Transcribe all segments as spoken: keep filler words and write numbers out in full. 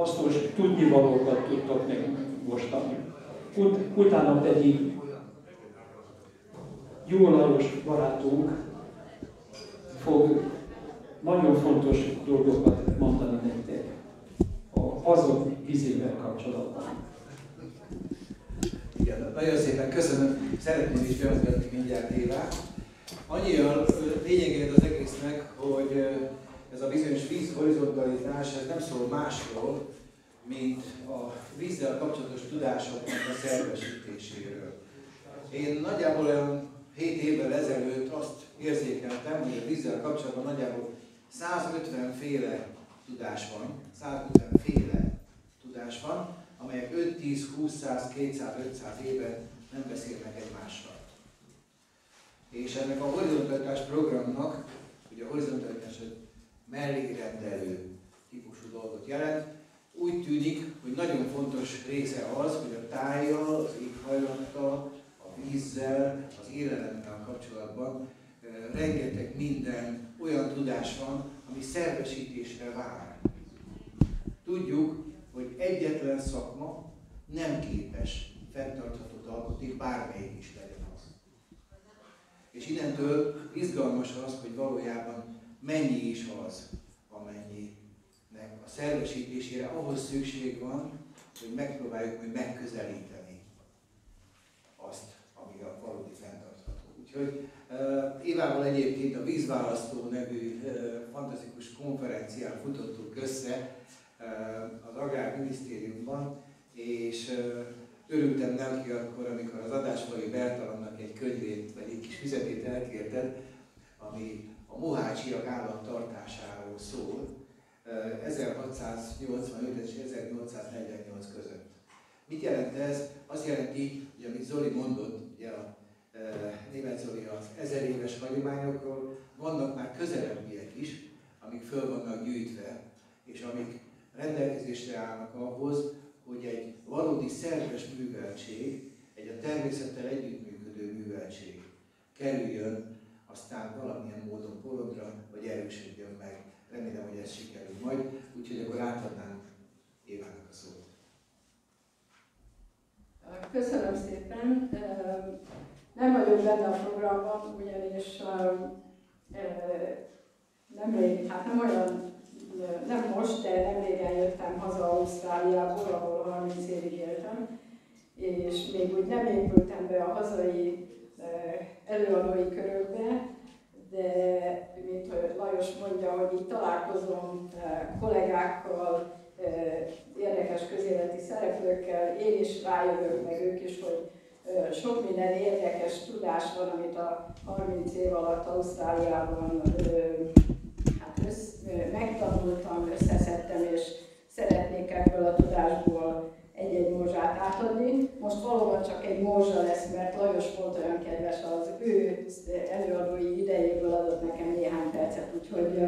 hasznos tudnivalókat tudtok megmostani. Ut utána pedig Jó Lajos barátunk fog nagyon fontos dolgokat mondani nektek azok vizével kapcsolatban. Igen, nagyon szépen köszönöm. Szeretném is bemutatni mindjárt Évát. Annyi a lényegét az egésznek, hogy ez a bizonyos víz horizontalitás, ez nem szól másról, mint a vízzel kapcsolatos tudásoknak a szervesítéséről. Én nagyjából olyan hét évvel ezelőtt azt érzékeltem, hogy a vízzel kapcsolatban nagyjából százötven féle tudás van, százötven féle tudás van, amelyek öt, tíz, húsz, száz, kétszáz, ötszáz éve nem beszélnek egymással. És ennek a horizontalitás programnak, ugye a horizontalitás mellérendelő típusú dolgot jelent, úgy tűnik, hogy nagyon fontos része az, hogy a tájjal, az éghajlattal, a vízzel, az élelemmel kapcsolatban e, rengeteg minden olyan tudás van, ami szervesítésre vár. Tudjuk, hogy egyetlen szakma nem képes fenntarthatót alkotni, bármelyik is legyen az. És innentől izgalmas az, hogy valójában mennyi is az, amennyinek a szervesítésére ahhoz szükség van, hogy megpróbáljuk majd megközelíteni azt, ami a valódi fenntartható. Úgyhogy uh, Évával egyébként a Vízválasztó nevű uh, fantasztikus konferencián futottuk össze uh, az Agrárminisztériumban, és uh, örültem neki akkor, amikor az Adásfalvi Bertalannak egy könyvét, vagy egy kis füzetét elkérted, ami a mohácsiak állattartásáról szól ezerhatszáznyolcvanöt és ezernyolcszáznegyvennyolc között. Mit jelent ez? Azt jelenti, hogy amit Zoli mondott, ugye a e, német Zoli az ezer éves hagyományokról, vannak már közelebbiek is, amik föl vannak gyűjtve, és amik rendelkezésre állnak ahhoz, hogy egy valódi szerves műveltség, egy a természettel együttműködő műveltség kerüljön aztán valamilyen módon porondra, vagy erősödjön meg. Remélem, hogy ez sikerül majd, úgyhogy akkor átadnám Évának a szót. Köszönöm szépen. Nem vagyok benne a programban, ugyanis nemrég, hát nem olyan, nem most, de nem régen jöttem haza Ausztráliából, ahol harminc évig éltem, és még úgy nem épültem be a hazai előadói körökbe, de mint Lajos mondja, hogy itt találkozom kollégákkal, érdekes közéleti szereplőkkel, én is rájövök, meg ők is, hogy sok minden érdekes tudás van, amit a harminc év alatt Ausztráliában hát össz, megtanultam, összeszedtem, és szeretnék ebből a tudásból egy-egy morzsát átadni. Most valóban csak egy morzsa lesz, mert Lajos volt olyan kedves, az ő előadói idejéből adott nekem néhány percet, úgyhogy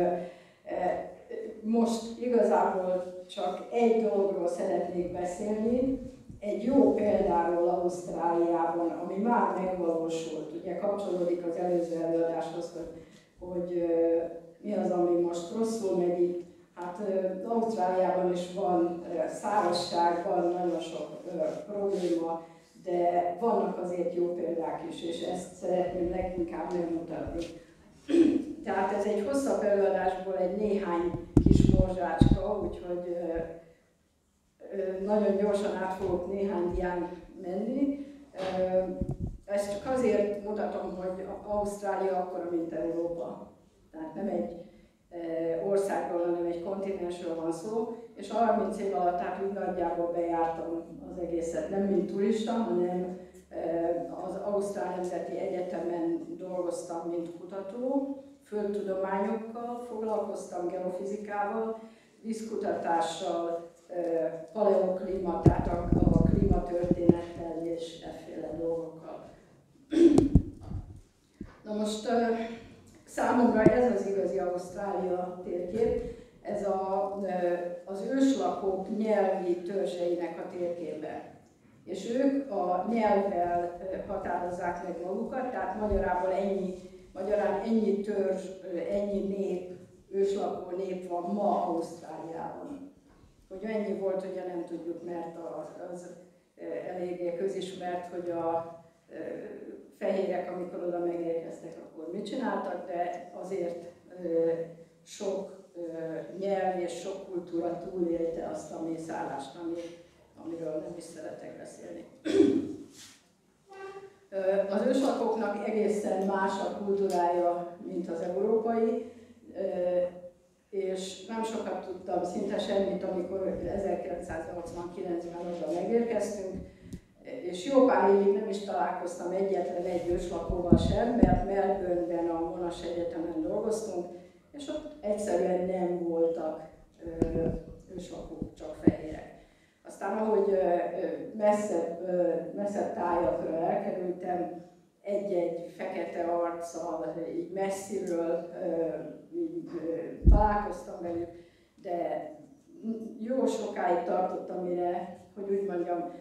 most igazából csak egy dologról szeretnék beszélni, egy jó példáról Ausztráliában, ami már megvalósult. Ugye kapcsolódik az előző előadáshoz, hogy, hogy mi az, ami most rosszul megy itt. Hát Ausztráliában is van szárazság, van nagyon sok probléma, de vannak azért jó példák is, és ezt szeretném leginkább megmutatni. Tehát ez egy hosszabb előadásból egy néhány kis morzsácska, úgyhogy nagyon gyorsan át fogok néhány dián menni. Ezt csak azért mutatom, hogy Ausztrália akkora, mint Európa. Tehát nem egy országról, hanem egy kontinensről van szó, és harminc év alatt tehát úgy nagyjából bejártam az egészet, nem mint turista, hanem az Ausztrál Nemzeti Egyetemen dolgoztam, mint kutató, földtudományokkal, foglalkoztam geofizikával, vízkutatással, paleoklíma, tehát a klímatörténettel és efféle dolgokkal. Na most számomra ez az igazi Ausztrália térkép, ez a, az őslakók nyelvi törzseinek a térképe. És ők a nyelvvel határozzák meg magukat, tehát magyarából ennyi, magyarán ennyi törzs, ennyi nép, őslakó nép van ma Ausztráliában. Hogy mennyi volt, ugye nem tudjuk, mert az, az eléggé közismert, hogy a fehérek, amikor oda megérkeztek, akkor mit csináltak, de azért sok nyelv és sok kultúra túlélte azt a mészállást, ami, amiről nem is szeretek beszélni. Az őslakóknak egészen más a kultúrája, mint az európai, és nem sokat tudtam, szinte semmit, amikor ezerkilencszáznyolcvankilencben oda megérkeztünk, és jó pár évig nem is találkoztam egyetlen egy őslakóval sem, mert Melbourne-ben a Monash Egyetemen dolgoztunk, és ott egyszerűen nem voltak őslakók, csak fehérek. Aztán ahogy messzebb, messzebb tájakra elkerültem, egy-egy fekete arccal, így messziről így találkoztam velük, de jó sokáig tartott, amire, hogy úgy mondjam,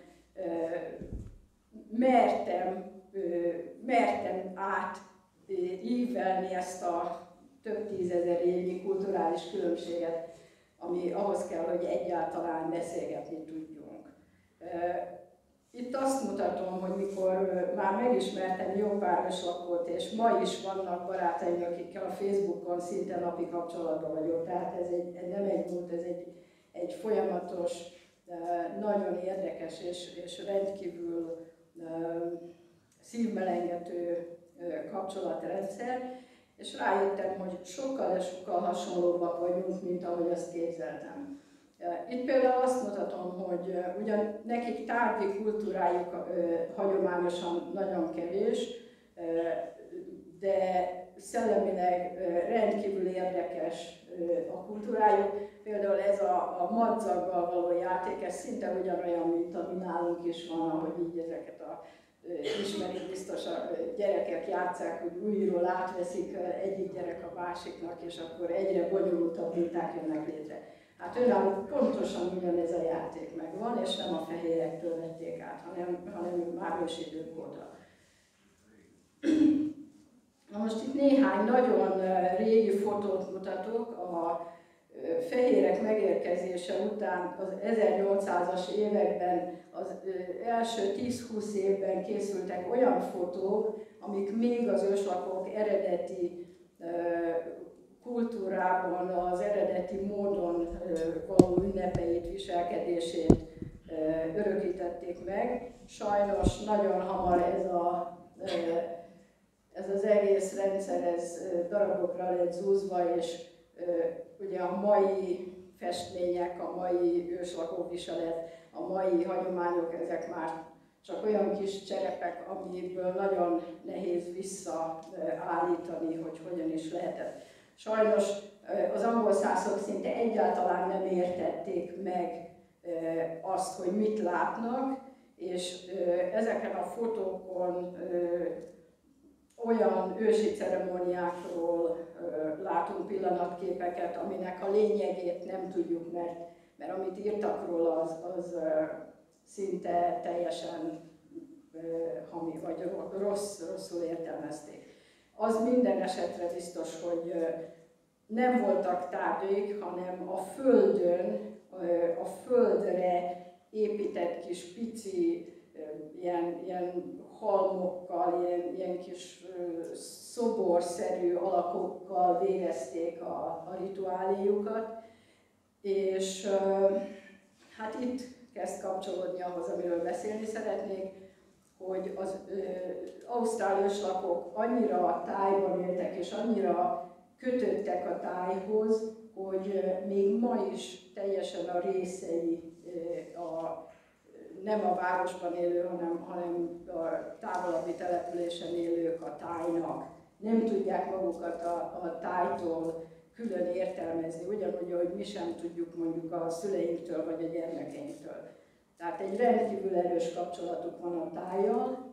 mertem, mertem át ívelni ezt a több tízezer évnyi kulturális különbséget, ami ahhoz kell, hogy egyáltalán beszélgetni tudjunk. Itt azt mutatom, hogy mikor már megismertem jó pár őslakót, és ma is vannak barátaim, akikkel a Facebookon szinte napi kapcsolatban vagyok, tehát ez, egy, nem egy múlt, ez egy, egy folyamatos, nagyon érdekes és, és rendkívül szívmelengető kapcsolatrendszer, és rájöttem, hogy sokkal és sokkal hasonlóbbak vagyunk, mint ahogy azt képzeltem. Itt például azt mutatom, hogy ugyan nekik tárgyi kultúrájuk hagyományosan nagyon kevés, de szellemileg rendkívül érdekes a kultúrájuk. Például ez a, a madzaggal való játék, ez szinte ugyanolyan, mint ami nálunk is van, ahogy így ezeket a ismerik biztos a gyerekek játsszák, hogy újról átveszik egyik gyerek a másiknak, és akkor egyre bonyolultabb minták jönnek létre. Hát önálló pontosan ugyanez a játék megvan, és nem a fehérektől vették át, hanem, hanem már ősidők óta. Na most itt néhány nagyon régi fotót mutatok. A fehérek megérkezése után az ezernyolcszázas években, az első tíz-húsz évben készültek olyan fotók, amik még az őslakók eredeti kultúrában, az eredeti módon való ünnepeit, viselkedését örökítették meg. Sajnos nagyon hamar ez, a, ez az egész rendszer ez darabokra lett zúzva, és ugye a mai festmények, a mai őslakóviselet, a mai hagyományok, ezek már csak olyan kis cserepek, amiből nagyon nehéz visszaállítani, hogy hogyan is lehetett. Sajnos az angol szászok szinte egyáltalán nem értették meg azt, hogy mit látnak, és ezeken a fotókon olyan ősi ceremóniákról látunk pillanatképeket, aminek a lényegét nem tudjuk, mert, mert amit írtak róla, az, az szinte teljesen hami, vagy rossz, rosszul értelmezték. Az minden esetre biztos, hogy nem voltak tárgyaik, hanem a földön, a földre épített kis pici ilyen, ilyen halmokkal, ilyen, ilyen kis szoborszerű alakokkal végezték a, a rituáléjukat, és hát itt kezd kapcsolódni ahhoz, amiről beszélni szeretnék, hogy az ausztrál őslakók annyira a tájban éltek, és annyira kötöttek a tájhoz, hogy még ma is teljesen a részei, a, nem a városban élő, hanem, hanem a távolabbi településen élők a tájnak. Nem tudják magukat a, a tájtól külön értelmezni, ugyanúgy, ahogy mi sem tudjuk mondjuk a szüleinktől vagy a gyermekeinktől. Tehát egy rendkívül erős kapcsolatuk van a tájjal,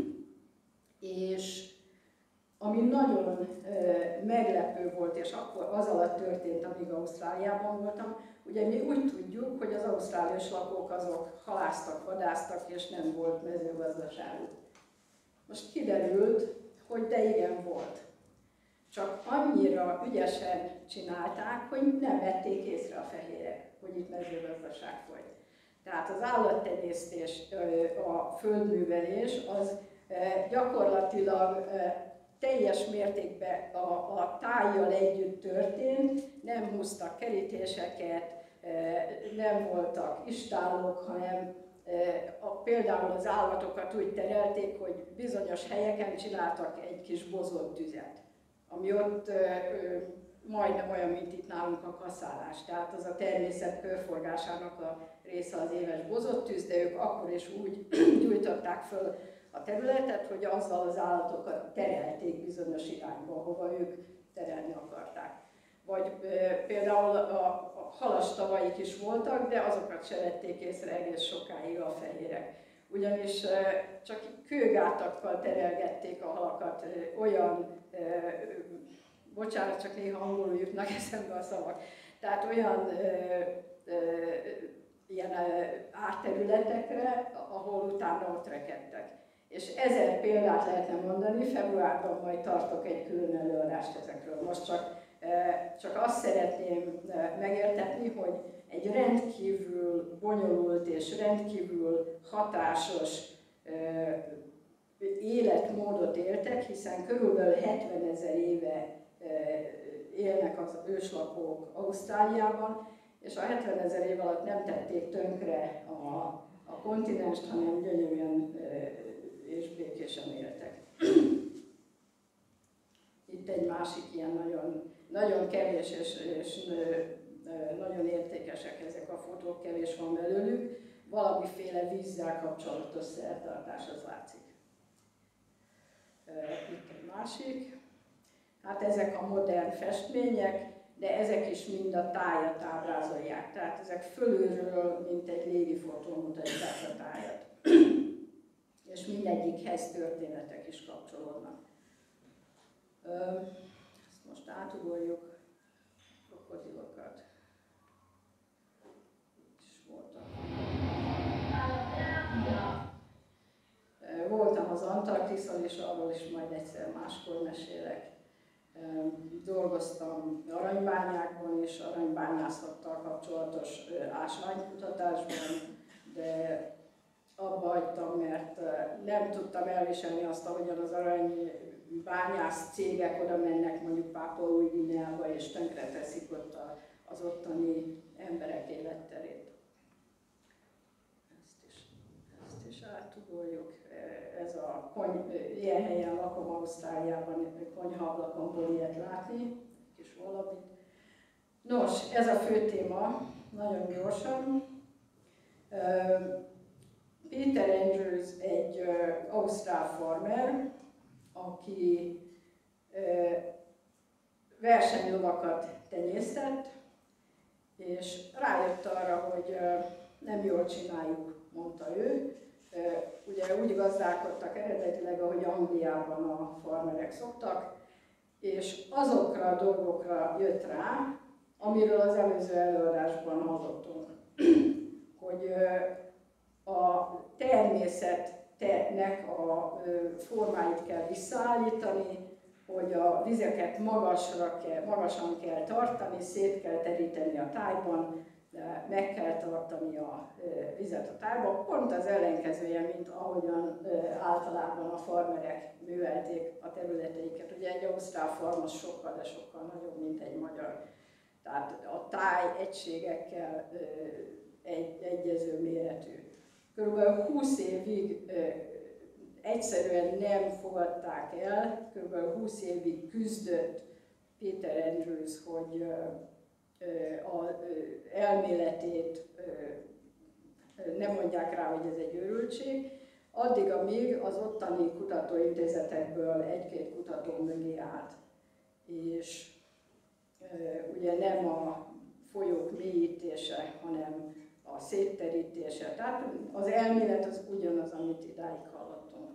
és ami nagyon e, meglepő volt, és akkor az alatt történt, amíg Ausztráliában voltam, ugye mi úgy tudjuk, hogy az ausztrál őslakók azok halásztak, vadásztak, és nem volt mezőgazdaságuk. Most kiderült, hogy de igen volt. Csak annyira ügyesen csinálták, hogy nem vették észre a fehérek. hogy itt mezőgazdaság folyt. Tehát az állattenyésztés, a földművelés az gyakorlatilag teljes mértékben a, a tájjal együtt történt, nem húztak kerítéseket, nem voltak istállók, hanem a, például az állatokat úgy terelték, hogy bizonyos helyeken csináltak egy kis bozott tüzet, ami ott majdnem olyan, mint itt nálunk a kaszálás. Tehát az a természet körforgásának a része az éves bozott tűz, de ők akkor is úgy gyújtották föl a területet, hogy azzal az állatokat terelték bizonyos irányba, hova ők terelni akarták. Vagy e, például a, a halastavaik is voltak, de azokat se vették észre egész sokáig a fehérek. Ugyanis e, csak kőgátakkal terelgették a halakat, e, olyan, e, bocsánat, csak néha angolul jutnak eszembe a szavak, tehát olyan e, e, ilyen árterületekre, ahol utána ott rekedtek. És ezer példát lehetne mondani, februárban majd tartok egy külön előadást ezekről. Most csak, csak azt szeretném megértetni, hogy egy rendkívül bonyolult és rendkívül hatásos életmódot éltek, hiszen körülbelül hetvenezer éve élnek az őslakók Ausztráliában, és a hetvenezer év alatt nem tették tönkre a, a kontinenst, hanem gyönyörűen és békésen éltek. Itt egy másik ilyen nagyon, nagyon kevés és, és nagyon értékesek ezek a fotók, kevés van belőlük. Valamiféle vízzel kapcsolatos szertartás, az látszik. Itt egy másik. Hát ezek a modern festmények, de ezek is mind a tájat ábrázolják. Tehát ezek fölülről, mint egy légifotó mutatják a tájat. És mindegyikhez történetek is kapcsolódnak. Ezt most átugorjuk, krokodilokat. Itt is voltam. Voltam az Antarktiszon, és arról is majd egyszer máskor mesélek. Dolgoztam aranybányákban és aranybányászattal kapcsolatos ásványkutatásban, de abba hagytam, mert nem tudtam elviselni azt, ahogyan az aranybányász cégek oda mennek mondjuk Pápua Új-Guineába és tönkreteszik ott az ottani emberek életterét. Ezt is, ezt is átugorjuk. Ez a kony, ilyen helyen lakom Ausztráliában, konyhaablakon ilyet látni, kis valamit. Nos, ez a fő téma, nagyon gyorsan. Peter Andrews egy uh, ausztrál farmer, aki uh, versenylovakat tenyésztett, és rájött arra, hogy uh, nem jól csináljuk, mondta ő. Uh, ugye úgy gazdálkodtak eredetileg, ahogy Angliában a farmerek szoktak, és azokra a dolgokra jött rá, amiről az előző előadásban hallottunk, hogy uh, a természetnek a formáit kell visszaállítani, hogy a vizeket magasra kell, magasan kell tartani, szét kell teríteni a tájban, meg kell tartani a vizet a tájban. Pont az ellenkezője, mint ahogyan általában a farmerek művelték a területeiket. Ugye egy ausztrál farm az sokkal, de sokkal nagyobb, mint egy magyar. Tehát a táj egységekkel egy, egyező méretű. Körülbelül húsz évig ö, egyszerűen nem fogadták el, körülbelül húsz évig küzdött Peter Andrews, hogy ö, ö, az elméletét ö, nem mondják rá, hogy ez egy őrültség, addig, amíg az ottani kutatóintézetekből egy-két kutató mögé állt. És ö, ugye nem a folyók mélyítése, hanem a szétterítése. Tehát az elmélet az ugyanaz, amit idáig hallottunk.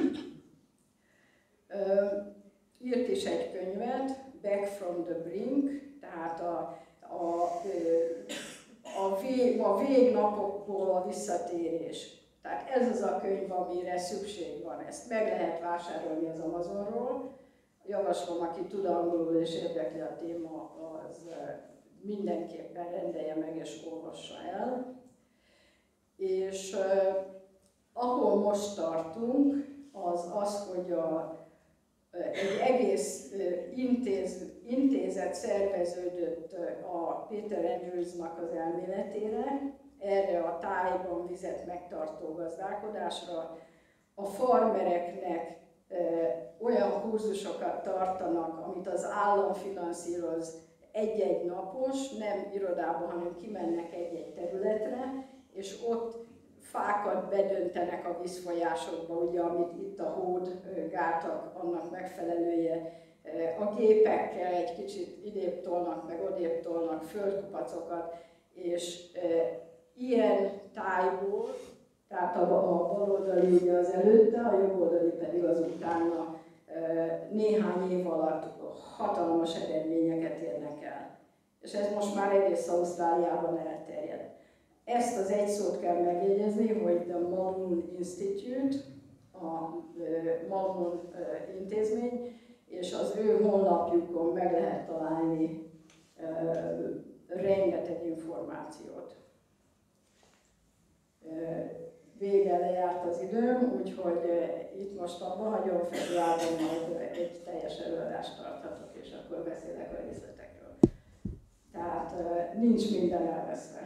Írt is egy könyvet, Back from the Brink, tehát a, a, a, vég, a végnapokból a visszatérés. Tehát ez az a könyv, amire szükség van. Ezt meg lehet vásárolni az Amazonról. Javaslom, aki tud angolul és érdekli a téma, az mindenképpen rendelje meg és olvassa el. És uh, ahol most tartunk, az az, hogy a, egy egész uh, intéz, intézet szerveződött uh, a Peter Andrewsnak az elméletére, erre a tájban vizet megtartó gazdálkodásra. A farmereknek uh, olyan kurzusokat tartanak, amit az állam finanszíroz egy-egy napos, nem irodában, hanem kimennek egy-egy területre, és ott fákat bedöntenek a vízfolyásokba, ugye, amit itt a hód gátak, annak megfelelője. A gépekkel egy kicsit idébb tolnak, meg odébb tolnak földkupacokat, és e, ilyen tájból, tehát a, a bal oldali ugye az előtte, a jobb oldali pedig az utána e, néhány év alatt hatalmas eredményeket érnek el. És ez most már egész Ausztráliában elterjed. Ezt az egy szót kell megjegyezni, hogy the Malmoon Institute, a Malmoon intézmény, és az ő honlapjukon meg lehet találni rengeteg információt. Vége lejárt az időm, úgyhogy itt most abba hagyom, februárban majd egy teljes előadást tarthatok, és akkor beszélek a részletekről. Tehát nincs minden elveszve.